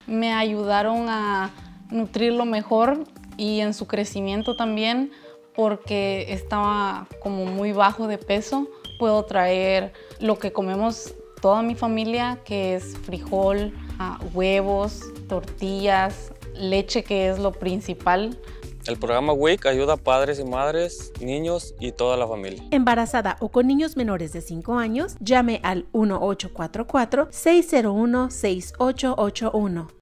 me ayudaron a nutrirlo mejor y en su crecimiento también, porque estaba como muy bajo de peso. Puedo traer lo que comemos toda mi familia, que es frijol, huevos, tortillas, leche, que es lo principal. El programa WIC ayuda a padres y madres, niños y toda la familia. Embarazada o con niños menores de 5 años, llame al 1844-601-6881.